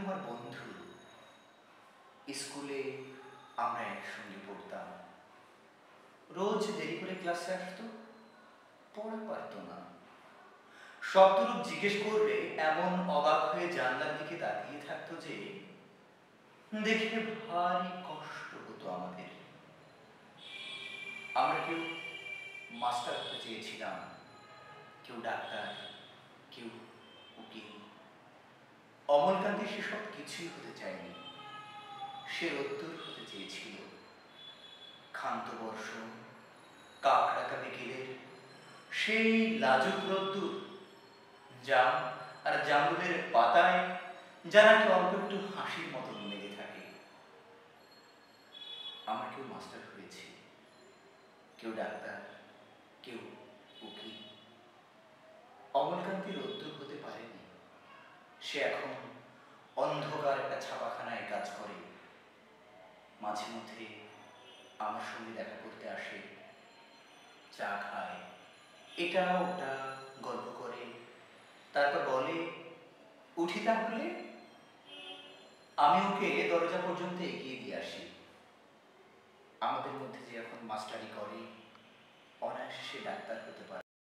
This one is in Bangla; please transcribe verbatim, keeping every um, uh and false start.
আমার বন্ধু। স্কুলে আমরা একসঙ্গে পড়তাম। রোজ দেরি করে ক্লাসে আসতো, পড়া পারত না। শব্দরূপ জিজ্ঞেস করলে এমন অবাক হয়ে জানলার দিকে তাকিয়ে থাকতো যে দেখে ভারী কষ্ট হতো আমাদের। আমরা কেউ মাস্টার হতে চেয়েছিলাম, কেউ ডাক্তার, কেউ উকিল। অমলকান্তি সেসব কিছুই হতে চায়নি। সে রোদ্দুর হতে চেয়েছিল। ক্ষান্ত বর্ষণ, কাকড়াকা বিকেলের সেই লাজুক রোদ্দুর, জাম আর জামরুলের পাতায় যা নাকি অল্প একটু হাসির মতন লেগে থাকে। আমরা কেউ মাস্টার হয়েছি, কেউ ডাক্তার, কেউ উকিল। অমলকান্তি রোদ্দুর হতে পারেনি। সে এখন অন্ধকার একটা ছাপাখানায় কাজ করে। মাঝে মধ্যে আমার সঙ্গে দেখা করতে আসে, চা খায়, এটা ওটা গল্প করে, তারপর বলে উঠি তাহলে। আমি ওকে দরজা পর্যন্ত এগিয়ে দিয়ে আসি। আমাদের মধ্যে যে এখন মাস্টারি করে, অনায়াসে সে ডাক্তার হতে পারে।